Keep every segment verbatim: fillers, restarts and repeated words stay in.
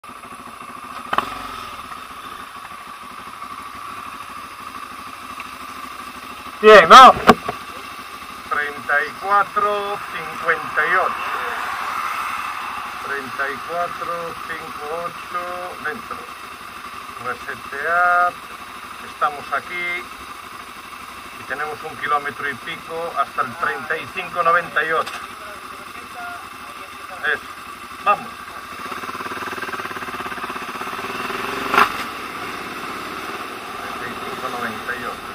Bien, ¿no? treinta y cuatro cincuenta y ocho. treinta y cuatro cincuenta y ocho dentro. Resetear. Estamos aquí y tenemos un kilómetro y pico hasta el treinta y cinco noventa y ocho. Eso. Vamos. treinta y cinco noventa y ocho.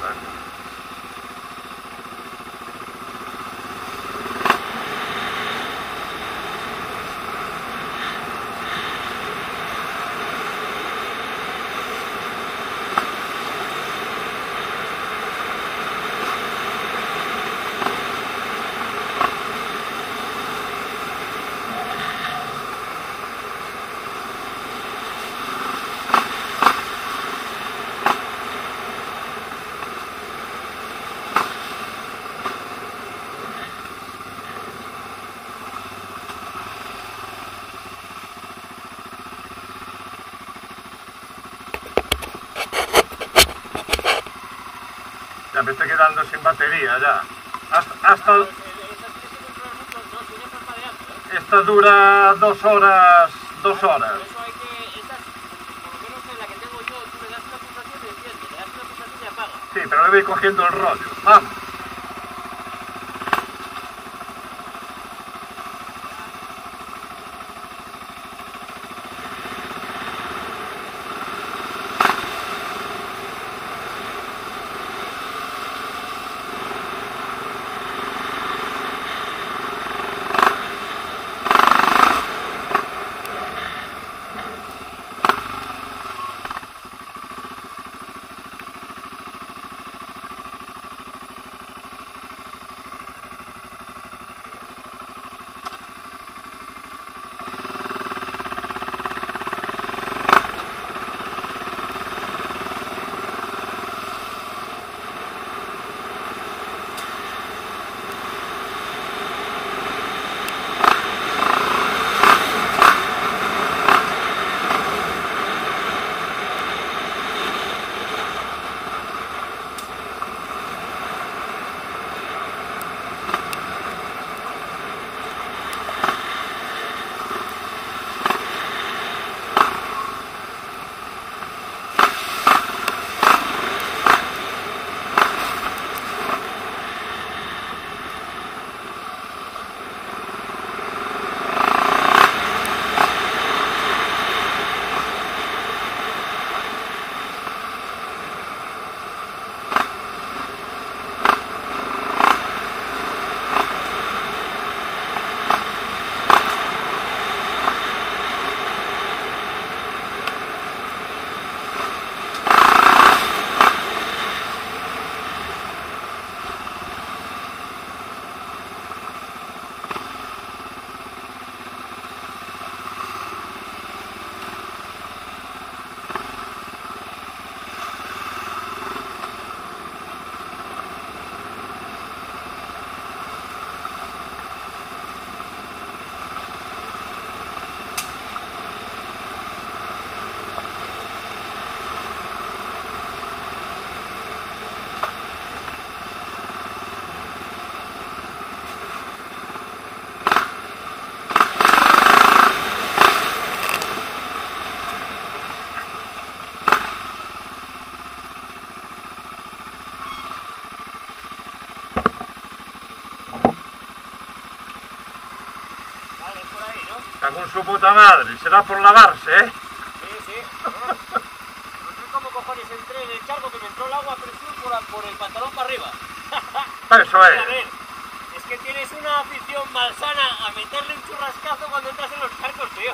Ya me estoy quedando sin batería ya. Hasta, hasta... Esta dura dos horas, dos horas. Eso hay que, estas, por lo menos en la que tengo yo, tú le das una pulsación y enciende, le das una pulsación y apaga. Sí, pero le voy cogiendo el rollo. Vamos. Con su puta madre, será por lavarse, ¿eh? Sí, sí. No sé cómo cojones entré en el charco, que me entró el agua a presión por, por el pantalón para arriba. Eso es. A ver, es que tienes una afición malsana a meterle un churrascazo cuando entras en los charcos, tío.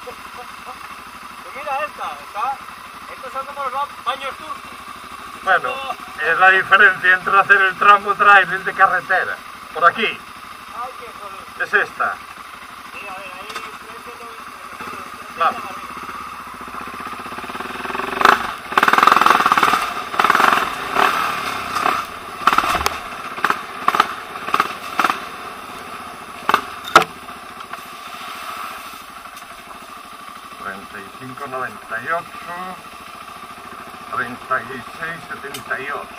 Pues mira esta, está... Estos son como los baños turcos. Bueno, es la diferencia entre hacer el tramo trailer de carretera. Por aquí. Ay, qué joder. Es esta. Sí, a ver, ahí... Vamos. treinta y cinco noventa y ocho, treinta y seis setenta y ocho.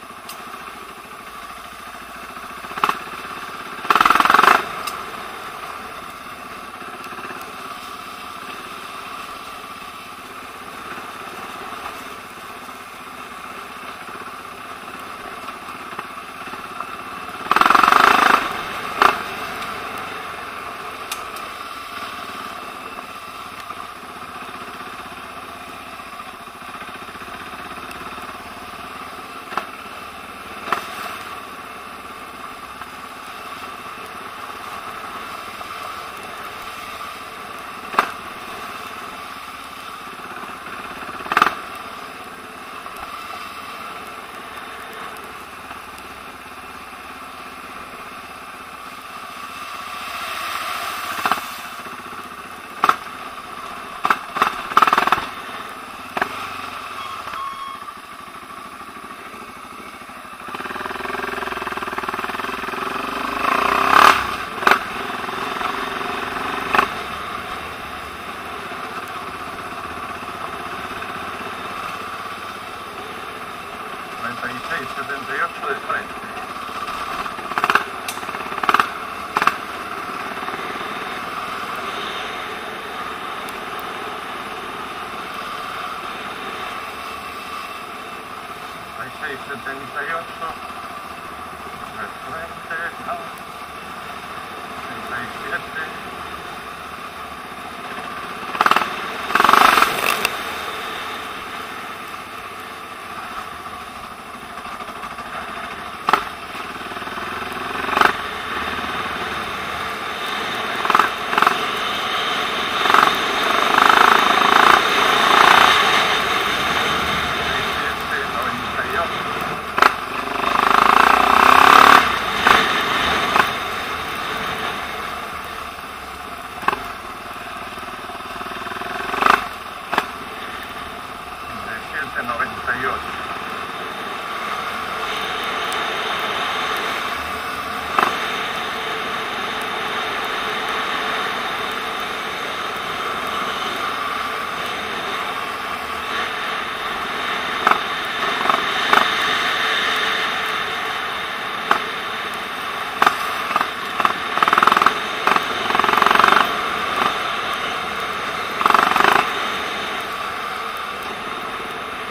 treinta y seis setenta y ocho de frente. treinta y seis setenta y ocho.